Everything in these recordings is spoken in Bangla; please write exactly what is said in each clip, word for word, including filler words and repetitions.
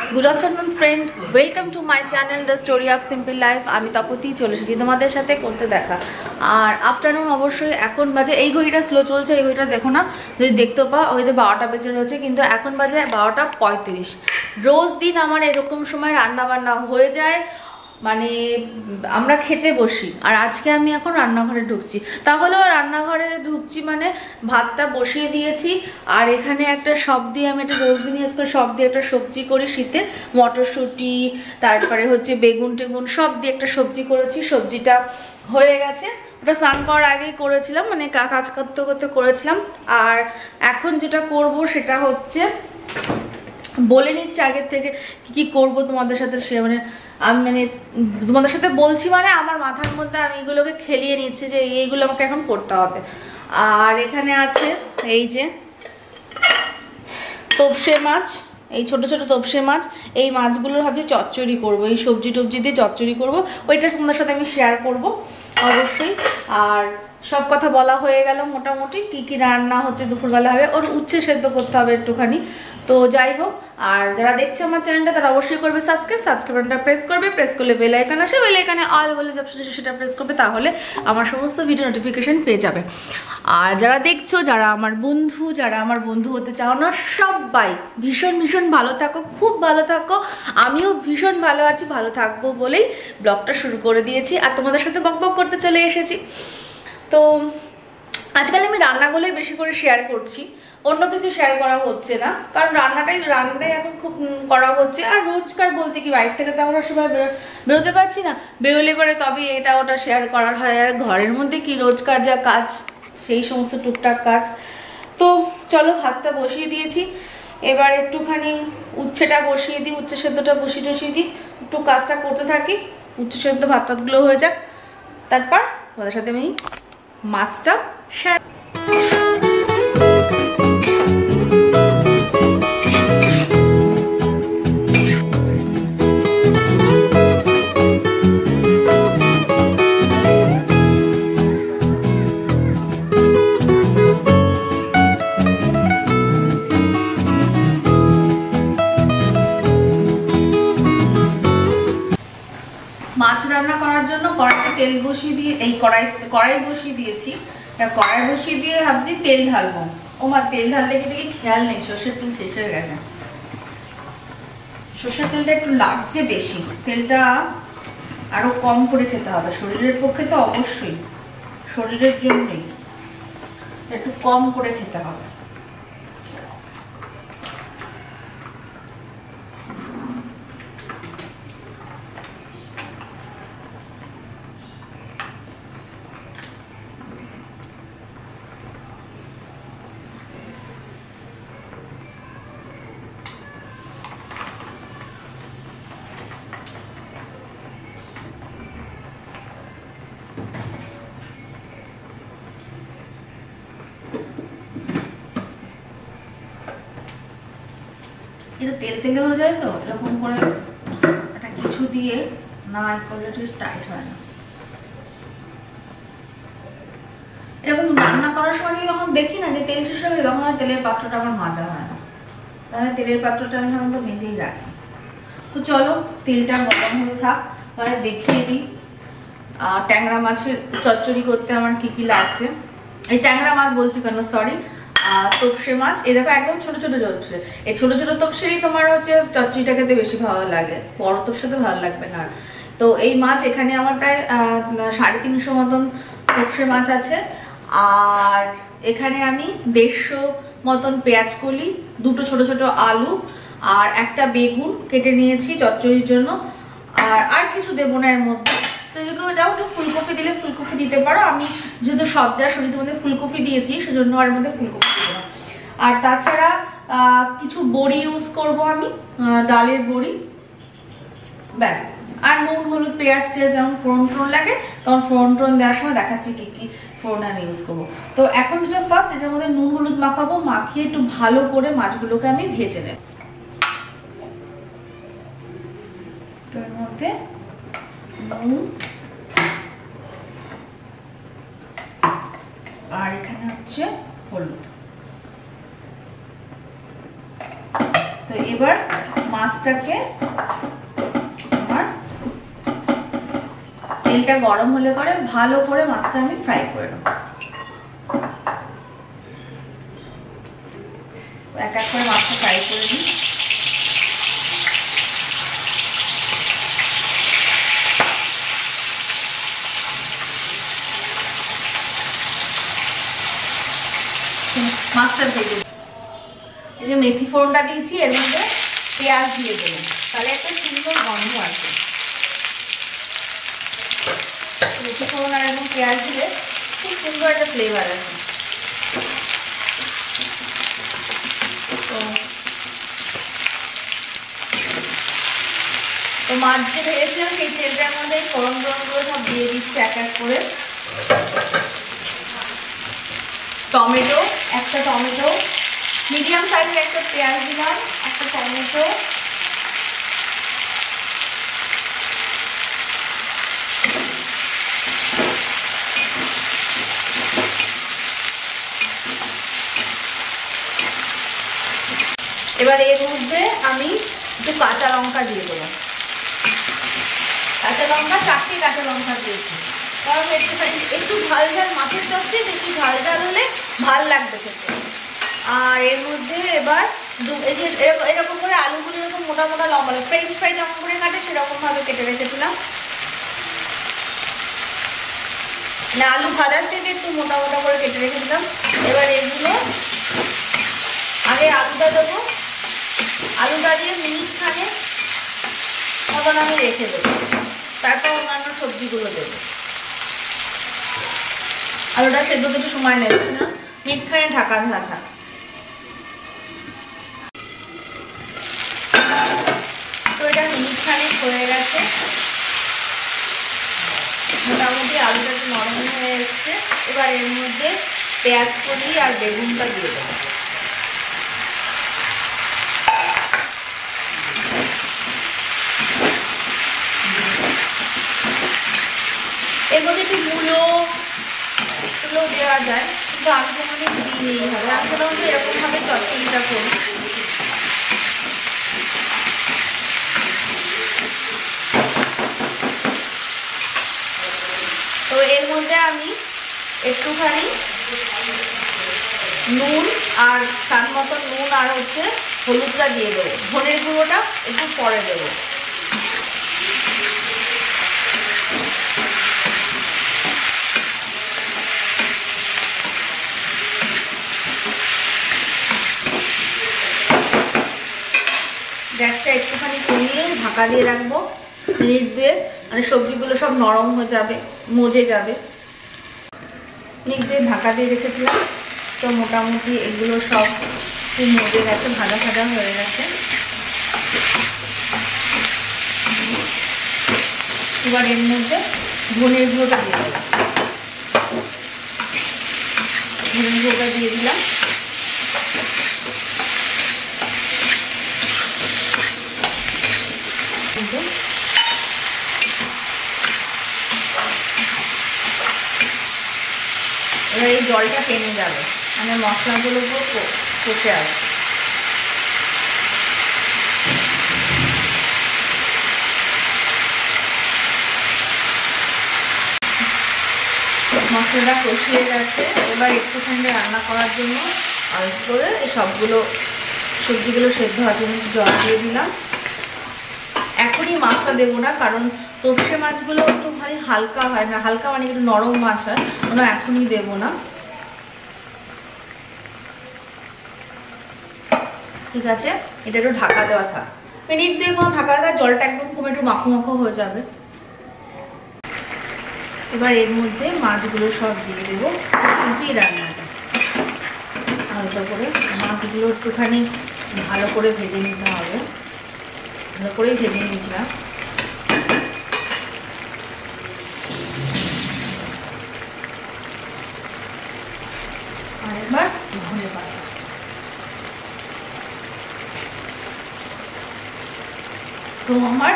Good afternoon friend, welcome to my channel the story of simple life. আমি তপতি চলে এসেছি তোমাদের সাথে করতে দেখা। আর আফটারনুন অবশ্যই এখন বাজে, এই ঘড়িটা স্লো চলছে, এই ঘড়িটা দেখো না, যদি দেখতে পাও ওইতে বারোটা বেজে রয়েছে, কিন্তু এখন বাজে বারোটা পঁয়ত্রিশ। রোজ দিন আমার এরকম সময় রান্না বান্না হয়ে যায়, মানে আমরা খেতে বসি। আর আজকে আমি এখন রান্নাঘরে ঢুকছি, তাহলেও রান্নাঘরে ঢুকছি মানে ভাতটা বসিয়ে দিয়েছি। আর এখানে একটা সব দিয়ে আমি একটা রোজ দিন আজকে সব দিয়ে একটা সবজি করি শীতে, মটরশুঁটি তারপরে হচ্ছে বেগুন টেগুন সব দিয়ে একটা সবজি করেছি। সবজিটা হয়ে গেছে, ওটা স্নান করার আগেই করেছিলাম, মানে কাজ করতে করতে করেছিলাম। আর এখন যেটা করব সেটা হচ্ছে বলে নিচ্ছি আগের থেকে কি কি করবো তোমাদের সাথে, সে মানে আমি মানে তোমাদের সাথে বলছি মানে আমার মাথার মধ্যে আমি এগুলোকে খেলিয়ে নিচ্ছি যে এইগুলো আমাকে এখন করতে হবে। আর এখানে আছে এই যে তোপসে মাছ, এই ছোট ছোট তোপসে মাছ, এই মাছগুলোর ভাবছি চচ্চড়ি করব, এই সবজি টবজি দিয়ে চচ্চড়ি করব, ওইটা তোমাদের সাথে আমি শেয়ার করব অবশ্যই। আর সব কথা বলা হয়ে গেল মোটামুটি কি কি রান্না হচ্ছে দুপুরবেলা হবে। ওর উচ্ছে সেদ্ধ করতে হবে একটুখানি, তো যাই হোক। আর যারা দেখছে আমার চ্যানেলটা তারা অবশ্যই করবে সাবস্ক্রাইব, সাবস্ক্রাইব বাটনটা প্রেস করবে, প্রেস করলে বেল আইকন আসে, বেল আইকনে অল বলে যে অপশন আছে সেটা প্রেস করবে, তাহলে আমার সমস্ত ভিডিও নোটিফিকেশন পেয়ে যাবে। আর যারা দেখছো, যারা আমার বন্ধু, যারা আমার বন্ধু হতে চাও না, সবাই ভীষণ ভীষণ ভালো থাকো, খুব ভালো থাকো। আমিও ভীষণ ভালো আছি, ভালো থাকবো বলেই ব্লগটা শুরু করে দিয়েছি আর তোমাদের সাথে বক বক করতে চলে এসেছি। তো আজকাল আমি রান্নাগুলোই বেশি করে শেয়ার করছি, অন্য কিছু শেয়ার করা হচ্ছে না, কারণ রান্নাটাই রান্নাটাই এখন খুব করা হচ্ছে। আর রোজকার বলতে কি, বাইরে থেকে তো আমরা সবাই বেরোতে পারছি না, বেরোলে পরে তবে এটা ওটা শেয়ার করার হয়। আর ঘরের মধ্যে কি রোজকার যা কাজ, সেই সমস্ত টুকটাক কাজ। তো চলো ভাতটা বসিয়ে দিয়েছি, এবার একটুখানি উচ্ছেটা বসিয়ে দিই, উচ্ছে সেদ্ধটা বসিয়ে টসিয়ে দিই, একটু কাজটা করতে থাকি, উচ্ছে সেদ্ধ ভাত টাতগুলো হয়ে যাক, তারপর ওদের সাথে আমি মাছটা শেয়ার। মাছ রান্না করার জন্য কড়াইতে তেল বসিয়ে দিয়ে, এই কড়াই কড়াই বসিয়ে দিয়েছি, কড়াই বসিয়ে দিয়ে ভাবছি তেল ঢালবো। ও মা, তেল ঢালতে গিয়ে দেখি খেয়াল নেই সর্ষের তেল শেষ হয়ে গেছে। সর্ষের তেলটা একটু লাগছে বেশি, তেলটা আরো কম করে খেতে হবে, শরীরের পক্ষে তো অবশ্যই, শরীরের জন্যই একটু কম করে খেতে হবে। এটা তেল তেলে হয়ে যায়, তো এরকম করে একটা কিছু দিয়ে না করলে একটু টাইট হয় না। এরকম রান্না করার সময় যখন দেখি না যে তেল শেষ হয়ে গেছে, তখন আর তেলের পাত্রটা আমার মাজা হয় না, তাহলে তেলের পাত্রটা আমি সাধারণত মেজেই রাখি। তো চলো তেলটা গরম হয়ে থাক, তাহলে দেখিয়ে দিই ট্যাংরা মাছের চচ্চড়ি করতে আমার কি কি লাগছে। এই ট্যাংরা মাছ বলছি কেন, সরি, তোপসে মাছ। এই দেখো একদম ছোট ছোট তোপসে, এই ছোট ছোট তোপসেরই তোমার হচ্ছে চচ্চড়িটা খেতে বেশি ভালো লাগে, বড় তোপসে তো ভালো লাগবে না। তো এই মাছ এখানে আমার প্রায় সাড়ে তিনশো মতন তোপসে মাছ আছে। আর এখানে আমি দেড়শো মতন পেঁয়াজ কলি, দুটো ছোট ছোট আলু আর একটা বেগুন কেটে নিয়েছি চচ্চড়ির জন্য। আর আর কিছু দেবো না এর মধ্যে, তো যদি যাও একটু ফুলকপি দিলে ফুলকপি দিতে পারো, আমি যেহেতু সব দেওয়ার সবজির মধ্যে ফুলকপি দিয়েছি সেজন্য আর মধ্যে ফুলকপি দেবো না। আর তাছাড়া কিছু বড়ি ইউজ করব আমি, ডালের বড়ি, ব্যাস। আর নুন হলুদ পেঁয়াজ টেয়াজ যেমন ফোড়ন টোড়ন লাগে তখন ফোড়ন টোড়ন দেওয়ার সময় দেখাচ্ছি কি কি ফোড়ন আমি ইউজ করবো। তো এখন যেটা ফার্স্ট এটার মধ্যে নুন হলুদ মাখাবো, মাখিয়ে একটু ভালো করে মাছগুলোকে আমি ভেজে নেব। তো এর মধ্যে নুন আর এখানে হচ্ছে হলুদ। তো এবার মাছ মাছটাকে আমার তেলটা গরম হলে করে ভালো করে মাছটা আমি ফ্রাই করে নেব। এক এক করে মাছটা ফ্রাই করে দিই। মাছটা ভেজে এই যে মেথি ফোড়নটা দিয়েছি, এর মধ্যে পেঁয়াজ দিয়ে দেবো, তাহলে একটা সুন্দর গন্ধ আসবে। মেথি ফোড়ন আর এবং পেঁয়াজ দিলে খুব সুন্দর একটা ফ্লেভার আসে। তো তো মাছ যে ভেজেছিলাম সেই তেলটার মধ্যে ফোড়ন টোড়নগুলো সব দিয়ে দিচ্ছি এক এক করে। টমেটো, একটা টমেটো, মিডিয়াম সাইজের একটা পেঁয়াজ দিলাম, একটা টমেটো, এবার এর মধ্যে আমি একটু কাঁচা লঙ্কা দিয়ে দেবো। কাঁচা লঙ্কা চারটে কাঁচা লঙ্কা দিয়েছি, কারণ একটুখানি একটু ঝাল ঝাল মাছের চচ্চড়ি একটু ঝাল ঝাল হলে ভাল লাগবে খেতে। আর এর মধ্যে এবার এই যে এরকম করে আলুগুলো এরকম মোটা মোটা লম্বা ফ্রেঞ্চ ফ্রাই যেমন করে কাটে সেরকম ভাবে কেটে রেখেছিলাম। না আলু ভাজার থেকে একটু মোটা মোটা করে কেটে রেখেছিলাম। এবার এগুলো আগে আলুটা দেবো, আলুটা দিয়ে মিনিট খানে মতন আমি রেখে দেবো, তারপর অন্যান্য সবজিগুলো দেবো। আলুটা সেদ্ধ একটু সময় নেবে না, মিনিট খানে ঢাকা ঢাকা। তো এটা মিনিট খানেক হয়ে গেছে, মোটামুটি আলুটা একটু নরম হয়ে এসছে। এবার এর মধ্যে পেঁয়াজ কলি আর বেগুনটা দিয়ে দেবো। এর মধ্যে একটু মূলো এগুলো দেওয়া যায়, কিন্তু আমি তোমাকে দিই হবে। আমি সাধারণত এরকম ভাবে চচ্চড়িটা করি। তো এর মধ্যে আমি একটুখানি নুন আর স্বাদ মতো নুন আর হচ্ছে হলুদটা দিয়ে দেবো। ধনের গুঁড়োটা একটু পরে দেবো। গ্যাসটা একটুখানি কমিয়ে ঢাকা দিয়ে রাখবো মিনিট দিয়ে, মানে সবজিগুলো সব নরম হয়ে যাবে, মজে যাবে। মিনিট দিয়ে ঢাকা দিয়ে রেখেছিলাম, তো মোটামুটি এগুলো সব খুব মজে গেছে, ভাজা ভাজা হয়ে গেছে। এবার এর মধ্যে ধনের গুঁড়োটা দিয়ে দিলাম, ধনের গুঁড়োটা দিয়ে দিলাম। এবার এই জলটা টেনে যাবে, মানে মশলাগুলো কষে আসবে। মশলাটা কষিয়ে গেছে, এবার একটুখানি রান্না করার জন্য অল্প করে এই সবগুলো সবজিগুলো সেদ্ধ হওয়ার জন্য জল দিয়ে দিলাম। এখনই মাছটা দেবো না, কারণ তোপসে মাছগুলো একটু ভারী হালকা হয় না, হালকা মানে একটু নরম মাছ হয়, ওগুলো এখনই দেবো না। ঠিক আছে, এটা একটু ঢাকা দেওয়া থাক, মিনিট দিয়ে কোনো ঢাকা দেওয়া, জলটা একদম কমে একটু মাখো মাখো হয়ে যাবে। এবার এর মধ্যে মাছগুলো সব দিয়ে দেবো। ইজি রান্নাটা, হালকা করে মাছগুলো একটুখানি ভালো করে ভেজে নিতে হবে। ভালো করেই ভেজে নিয়েছিলাম। আর এবার ধনে পাতা, তো আমার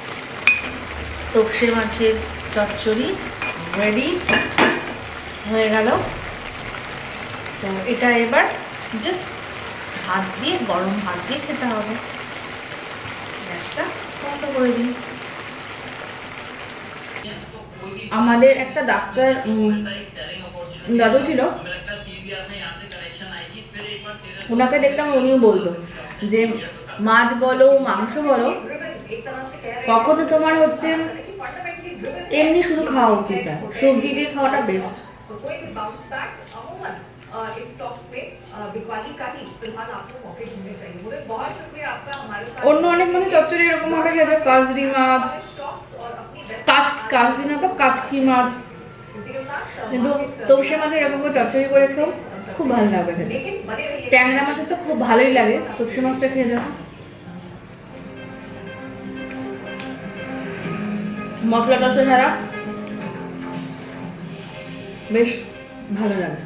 তোপসে মাছের চচ্চড়ি রেডি হয়ে গেল। তো এটা এবার জাস্ট ভাত দিয়ে, গরম ভাত দিয়ে খেতে হবে। মাছটা কত করে দিই। আমাদের একটা ডাক্তার দাদু ছিল, ওনাকে দেখতাম উনিও বলতো যে মাছ বলো মাংস বলো কখনো তোমার হচ্ছে এমনি শুধু খাওয়া উচিত না, সবজি দিয়ে খাওয়াটা বেস্ট। অন্য অনেক মানে চচ্চড়ি এরকম ভাবে খেতে, কাজরি মাছ, কাজ কাজরি না তো কাচকি মাছ, কিন্তু তপসে মাছের এরকম করে চচ্চড়ি করে খেও খুব ভালো লাগবে খেতে। ট্যাংরা মাছের তো খুব ভালোই লাগে, তপসে মাছটা খেয়ে যাও। মশলা টসলা ছাড়া বেশ ভালো লাগে।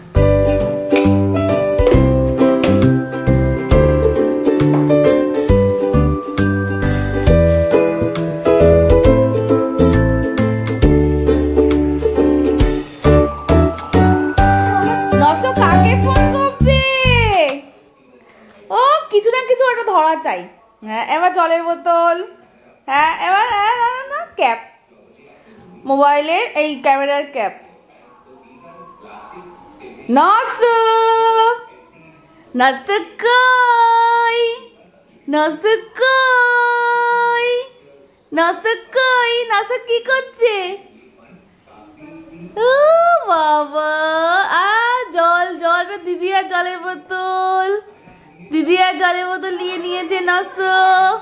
ধরা চাই। হ্যাঁ এবার জলের বোতল, হ্যাঁ এবার না ক্যাপ, মোবাইলের এই ক্যামেরার ক্যাপ। নাচ নাচ কই নাচ কই নাচ কই নাচ কি করছে? ও বাবা, আ জল জল দিদি আর জলের বোতল, দিদি আর জলের বোতল নিয়ে নিয়েছে। নাচো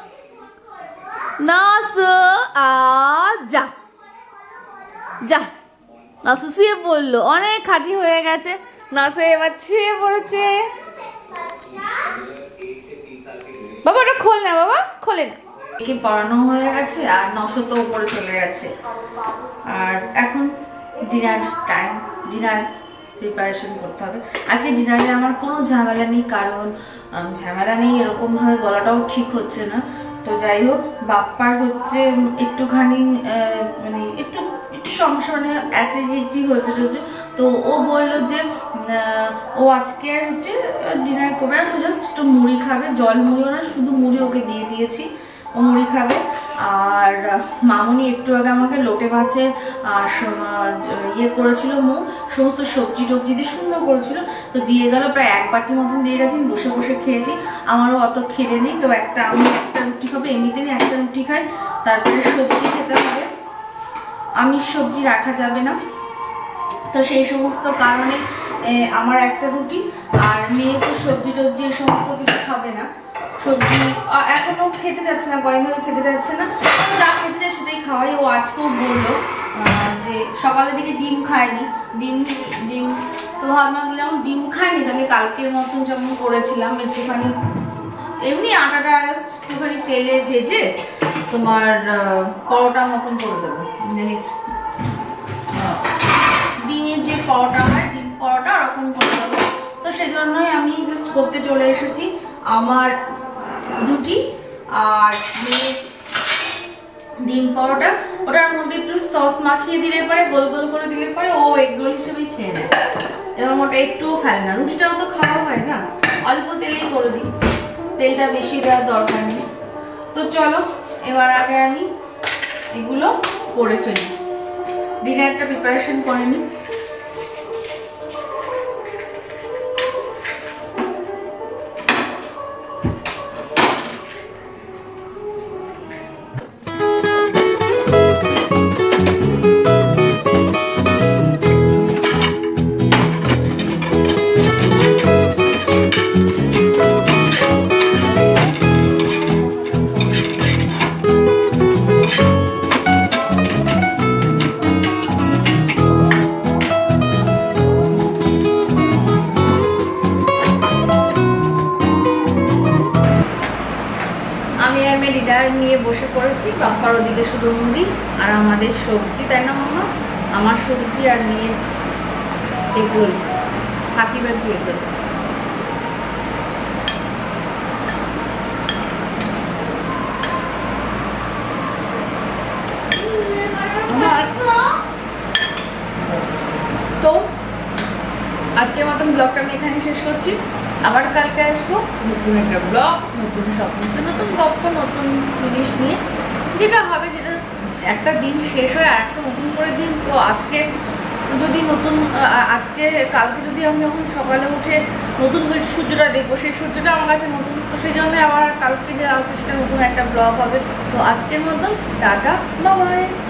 নাচো, আ যা যা নাচো, শুয়ে পড়লো, অনেক খাটি হয়ে গেছে, নাচে এবার শুয়ে পড়েছে। বাবা ওটা খোল না, বাবা খোলে না। কি পড়ানো হয়ে গেছে আর নশো তো উপরে চলে গেছে, আর এখন ডিনার টাইম, ডিনার প্রিপারেশন করতে হবে। আজকে ডিনারে আমার কোনো ঝামেলা নেই, কারণ ঝামেলা নেই এরকম ভাবে বলাটাও ঠিক হচ্ছে না। তো যাই হোক, বাপ্পার হচ্ছে একটুখানি মানে একটু একটু সমস্যা, মানে অ্যাসিডিটি হয়েছে হচ্ছে, তো ও বললো যে ও আজকে আর হচ্ছে ডিনার করবে না, শুধু জাস্ট একটু মুড়ি খাবে, জল মুড়িও না, শুধু মুড়ি ওকে দিয়ে দিয়েছি, ও মুড়ি খাবে। আর মামুনি একটু আগে আমাকে লোটে মাছের ইয়ে করেছিল, মুখ সমস্ত সবজি টবজি দিয়ে সুন্দর করেছিল, তো দিয়ে গেল, প্রায় এক বাটির মতন দিয়ে গেছি, বসে বসে খেয়েছি। আমারও অত খেতে নেই, তো একটা আমি একটা রুটি খাবো, এমনিতে আমি একটা রুটি খাই, তারপরে সবজি খেতে হবে, আমিষ সবজি রাখা যাবে না, তো সেই সমস্ত কারণে আমার একটা রুটি। আর মেয়ে তো সবজি টবজি এই সমস্ত কিছু খাবে না, সবজি এখনো খেতে যাচ্ছে না, কয়েক ধরে খেতে যাচ্ছে না, যা খেতে যায় সেটাই খাওয়াই। ও আজকেও বললো যে সকালের দিকে ডিম খায়নি, ডিম ডিম তো ভাবলাম যেমন ডিম খায়নি তাহলে কালকের মতন যেমন করেছিলাম একটুখানি এমনি আটাটা জাস্ট একটুখানি তেলে ভেজে তোমার পরোটা মতন করে দেবো, মানে ডিমের যে পরোটা হয় ডিম পরোটা ওরকম করে দেবো। তো সেই জন্যই আমি জাস্ট করতে চলে এসেছি। আমার রুটি আর ডিম পরোটা, ওটার মধ্যে একটু সস মাখিয়ে দিলে পরে, গোল গোল করে দিলে পরে ও এগরোল হিসেবেই খেয়ে নেয়, এবং ওটা একটুও ফেলে না। রুটিটাও তো খাওয়া হয় না, অল্প তেলেই করে দিই, তেলটা বেশি দেওয়ার দরকার নেই। তো চলো এবার আগে আমি এগুলো করে ফেলি, ডিনারটা প্রিপারেশন করে নিই। নিয়ে বসে পড়েছি, বাপ্পার ওদিকে শুধু মুড়ি আর আমাদের সবজি, তাই না মামা? আমার সবজি আর মেয়ের এগরোল, ফাঁকি বাজি এগরোল। তো আজকের মতন ব্লগটা আমি এখানে শেষ করছি। আবার কালকে আসবো নতুন একটা ব্লগ, নতুন সব কিছু, নতুন গল্প, নতুন জিনিস নিয়ে, যেটা হবে, যেটা একটা দিন শেষ হয় আর একটা নতুন করে দিন। তো আজকে যদি নতুন আজকে কালকে যদি আমি যখন সকালে উঠে নতুন করে সূর্যটা দেখবো, সেই সূর্যটা আমার কাছে নতুন, তো সেই জন্য আবার কালকে যে আসবে সেটা নতুন একটা ব্লগ হবে। তো আজকের মতন টাটা, বাই বাই।